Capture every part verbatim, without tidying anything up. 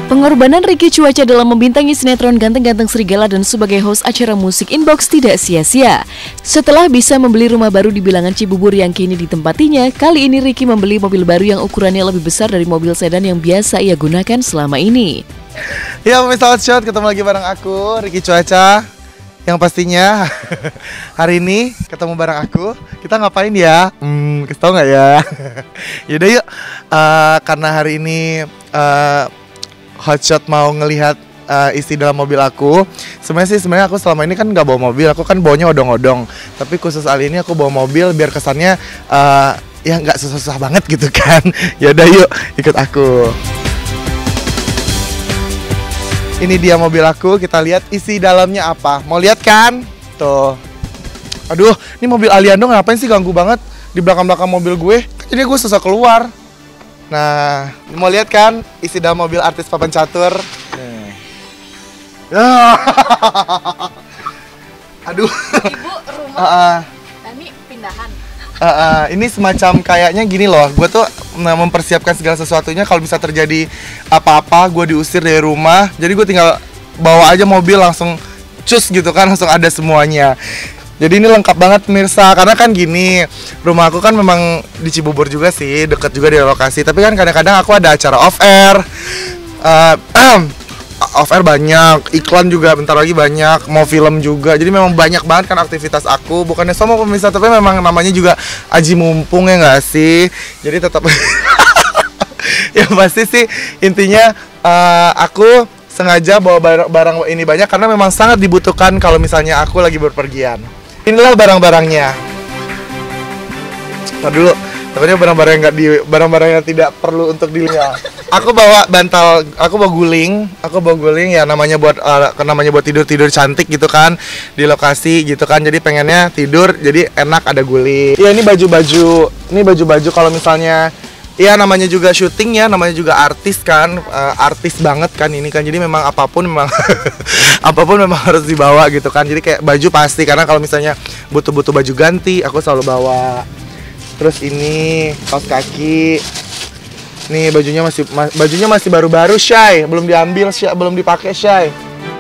Pengorbanan Ricky Cuaca dalam membintangi sinetron Ganteng-Ganteng Serigala dan sebagai host acara musik Inbox tidak sia-sia. Setelah bisa membeli rumah baru di bilangan Cibubur yang kini ditempatinya, kali ini Ricky membeli mobil baru yang ukurannya lebih besar dari mobil sedan yang biasa ia gunakan selama ini. Ya pemirsa Hotshot, ketemu lagi bareng aku, Ricky Cuaca. Yang pastinya hari ini ketemu bareng aku. Kita ngapain ya? Hmm, kasih tau gak ya? Yaudah yuk, uh, karena hari ini uh, Hotshot mau ngelihat uh, isi dalam mobil aku. Sebenarnya sih sebenarnya aku selama ini kan nggak bawa mobil, aku kan bawanya odong-odong. Tapi khusus kali ini aku bawa mobil biar kesannya uh, ya nggak susah-susah banget gitu kan. Yaudah yuk ikut aku. Ini dia mobil aku, kita lihat isi dalamnya apa. Mau lihat kan? Tuh. Aduh, ini mobil Aliando ngapain sih ganggu banget di belakang-belakang mobil gue? Jadi gue susah keluar. Nah, mau lihat kan isi dalam mobil artis papan catur? Nih. Aduh. Ibu rumah. Uh, uh. Nah, ini pindahan. Uh, uh, ini semacam kayaknya gini loh. Gue tuh nah, mempersiapkan segala sesuatunya kalau bisa terjadi apa-apa, gue diusir dari rumah. Jadi gue tinggal bawa aja mobil langsung cus gitu kan, langsung ada semuanya. Jadi ini lengkap banget pemirsa, karena kan gini, rumah aku kan memang di Cibubur juga sih, deket juga di lokasi. Tapi kan kadang-kadang aku ada acara off air, uh, off air banyak, iklan juga bentar lagi banyak, mau film juga. Jadi memang banyak banget kan aktivitas aku. Bukannya sombong pemirsa, tapi memang namanya juga aji mumpung ya nggak sih. Jadi tetap, ya pasti sih intinya uh, aku sengaja bawa barang-barang ini banyak karena memang sangat dibutuhkan kalau misalnya aku lagi berpergian. Inilah barang-barangnya. Ntar dulu, tapi barang-barang yang nggak di, barang-barang yang tidak perlu untuk dilihat. Aku bawa bantal, aku bawa guling, aku bawa guling ya namanya buat uh, namanya buat tidur tidur cantik gitu kan di lokasi gitu kan. Jadi pengennya tidur, jadi enak ada guling. Iya ini baju-baju, ini baju-baju kalau misalnya ya namanya juga syuting ya, namanya juga artis kan, uh, artis banget kan ini kan. Jadi memang apapun memang apapun memang harus dibawa gitu kan. Jadi kayak baju pasti, karena kalau misalnya butuh-butuh baju ganti, aku selalu bawa. Terus ini kaos kaki. Nih bajunya masih bajunya masih baru-baru, Shay, belum diambil, Shay, belum dipakai, Shay.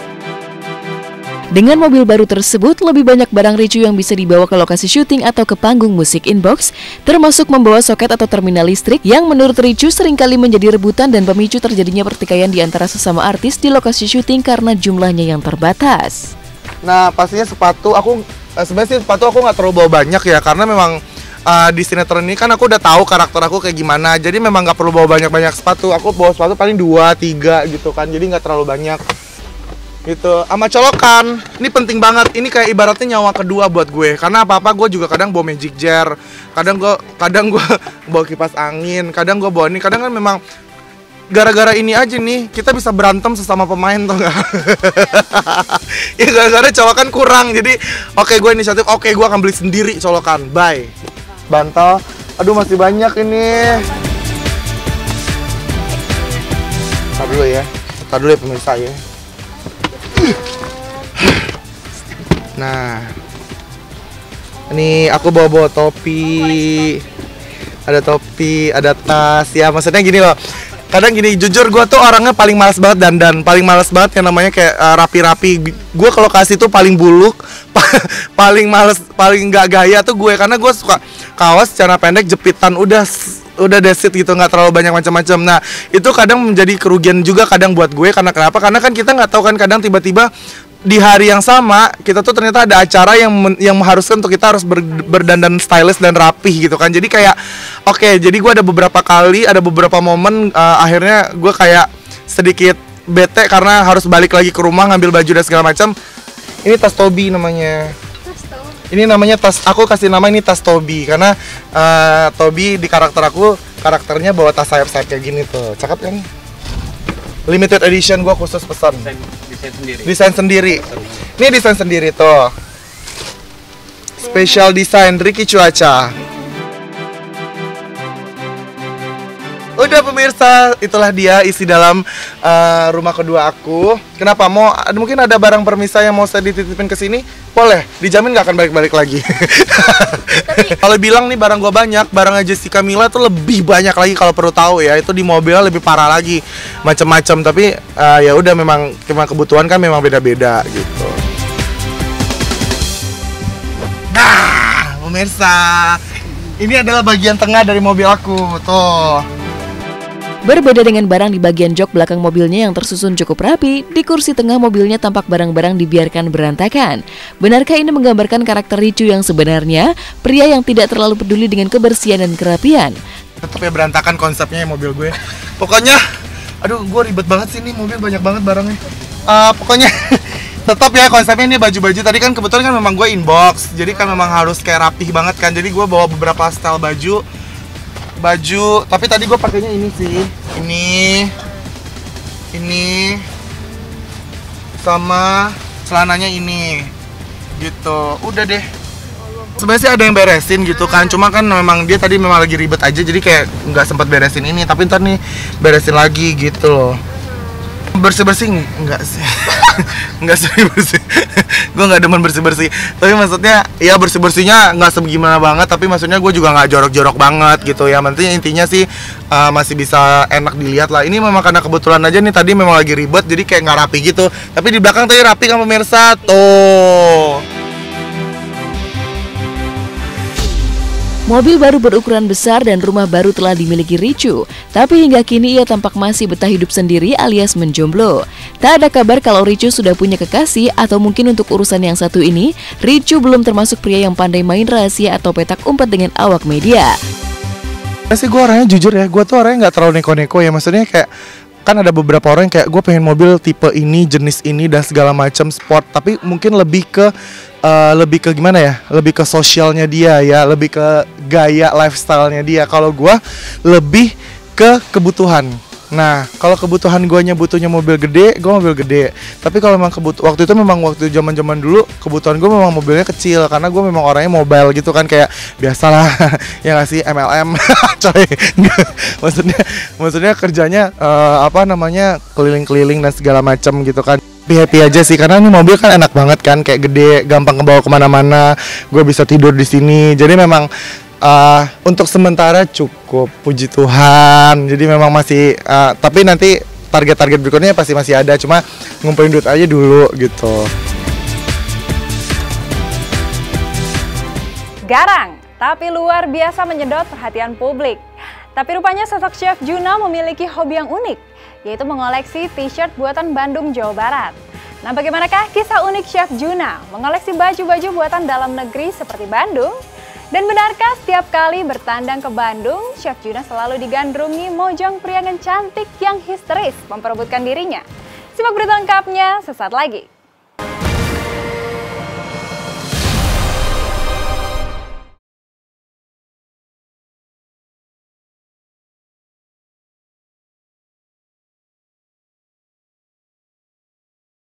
Dengan mobil baru tersebut, lebih banyak barang ricu yang bisa dibawa ke lokasi syuting atau ke panggung musik Inbox, termasuk membawa soket atau terminal listrik yang menurut Ricu seringkali menjadi rebutan dan pemicu terjadinya pertikaian di antara sesama artis di lokasi syuting karena jumlahnya yang terbatas. Nah pastinya sepatu, aku sebenarnya sih sepatu aku nggak terlalu bawa banyak ya, karena memang uh, di sinetron ini kan aku udah tahu karakter aku kayak gimana. Jadi memang nggak perlu bawa banyak-banyak sepatu, aku bawa sepatu paling dua, tiga gitu kan, jadi nggak terlalu banyak. Gitu, sama colokan, ini penting banget, ini kayak ibaratnya nyawa kedua buat gue. Karena apa-apa gue juga kadang bawa magic jar, kadang gue kadang gue bawa kipas angin, kadang gue bawa ini, kadang kan memang gara-gara ini aja nih kita bisa berantem sesama pemain tuh nggak? Ya gara-gara colokan kurang, jadi oke okay, gue inisiatif, oke okay, gue akan beli sendiri colokan, bye. Bantal, aduh masih banyak ini. Tar dulu ya, tar dulu ya pemirsa ya. Nah, ini aku bawa-bawa topi, ada topi, ada tas, ya maksudnya gini loh. Kadang gini, jujur gue tuh orangnya paling malas banget dandan, paling malas banget yang namanya kayak uh, rapi-rapi. Gue ke lokasi tuh paling buluk, paling males, paling nggak gaya tuh gue, karena gue suka kaos celana pendek jepitan udah udah desit gitu, nggak terlalu banyak macam-macam. Nah itu kadang menjadi kerugian juga kadang buat gue, karena kenapa? Karena kan kita nggak tahu kan, kadang tiba-tiba di hari yang sama kita tuh ternyata ada acara yang men, yang mengharuskan untuk kita harus ber, berdandan stylish dan rapih gitu kan. Jadi kayak oke, okay, jadi gue ada beberapa kali, ada beberapa momen uh, akhirnya gue kayak sedikit bete karena harus balik lagi ke rumah ngambil baju dan segala macam. Ini tas Tobi namanya. Ini namanya tas, aku kasih nama ini tas Tobi karena uh, Tobi di karakter aku, karakternya bawa tas sayap-sayap kayak gini tuh. Cakep kan? Limited edition, gue khusus pesan. Desain, desain sendiri. Desain sendiri. Ini desain sendiri tuh. Special design Ricky Cuaca. Udah pemirsa, itulah dia isi dalam uh, rumah kedua aku. Kenapa? Mau mungkin ada barang permisa yang mau saya dititipin ke sini? Boleh, dijamin gak akan balik-balik lagi. Kalau bilang nih barang gue banyak, barangnya Jessica Mila tuh lebih banyak lagi kalau perlu tahu ya. Itu di mobilnya lebih parah lagi, macam-macam. Tapi uh, ya udah memang memang kebutuhan kan memang beda-beda gitu. Nah, pemirsa, ini adalah bagian tengah dari mobil aku, tuh. Berbeda dengan barang di bagian jok belakang mobilnya yang tersusun cukup rapi, di kursi tengah mobilnya tampak barang-barang dibiarkan berantakan. Benarkah ini menggambarkan karakter Ricu yang sebenarnya, pria yang tidak terlalu peduli dengan kebersihan dan kerapian? Tetap ya berantakan konsepnya ya mobil gue. Pokoknya, aduh gue ribet banget sih nih mobil, banyak banget barangnya. Uh, pokoknya tetap ya konsepnya ini baju-baju. Tadi kan kebetulan kan memang gue inbox, jadi kan memang harus kayak rapih banget kan. Jadi gue bawa beberapa style baju. Baju, tapi tadi gue pakainya ini sih, ini, ini, sama celananya ini, gitu. Udah deh. Sebenarnya sih ada yang beresin gitu kan, cuma kan memang dia tadi memang lagi ribet aja, jadi kayak nggak sempat beresin ini. Tapi ntar nih beresin lagi gitu loh. Bersih-bersih nggak sih, nggak sih bersih. Gue nggak demen bersih-bersih. Tapi maksudnya ya bersih-bersihnya nggak sebagaimana banget. Tapi maksudnya gue juga nggak jorok-jorok banget gitu ya. Nantinya intinya sih uh, masih bisa enak dilihat lah. Ini memang karena kebetulan aja nih tadi memang lagi ribet, jadi kayak nggak rapi gitu. Tapi di belakang tadi rapi kan pemirsa tuh. Mobil baru berukuran besar dan rumah baru telah dimiliki Ricu, tapi hingga kini ia tampak masih betah hidup sendiri alias menjomblo. Tak ada kabar kalau Ricu sudah punya kekasih atau mungkin untuk urusan yang satu ini, Ricu belum termasuk pria yang pandai main rahasia atau petak umpet dengan awak media. Sih gue orangnya jujur ya, gue tuh orangnya nggak terlalu neko-neko ya, maksudnya kayak kan ada beberapa orang yang kayak gue pengen mobil tipe ini, jenis ini dan segala macam sport, tapi mungkin lebih ke uh, lebih ke gimana ya, lebih ke sosialnya dia ya, lebih ke gaya lifestyle-nya dia. Kalau gue lebih ke kebutuhan. Nah, kalau kebutuhan guanya butuhnya mobil gede, gue mobil gede. Tapi kalau memang kebutuh waktu itu memang waktu zaman-zaman dulu kebutuhan gue memang mobilnya kecil karena gue memang orangnya mobile gitu kan, kayak biasalah ya nggak sih M L M coy. maksudnya maksudnya kerjanya uh, apa namanya keliling-keliling dan segala macam gitu kan. Happy aja sih karena ini mobil kan enak banget kan, kayak gede, gampang kebawa kemana-mana. Gue bisa tidur di sini. Jadi memang Uh, untuk sementara cukup, puji Tuhan. Jadi memang masih, uh, tapi nanti target-target berikutnya pasti masih ada. Cuma ngumpulin duit aja dulu gitu. Garang, tapi luar biasa menyedot perhatian publik. Tapi rupanya sosok Chef Juna memiliki hobi yang unik, yaitu mengoleksi t-shirt buatan Bandung, Jawa Barat. Nah, bagaimanakah kisah unik Chef Juna mengoleksi baju-baju buatan dalam negeri seperti Bandung? Dan benarkah setiap kali bertandang ke Bandung, Chef Juna selalu digandrungi mojong priangan cantik yang histeris memperebutkan dirinya? Simak berita lengkapnya sesaat lagi.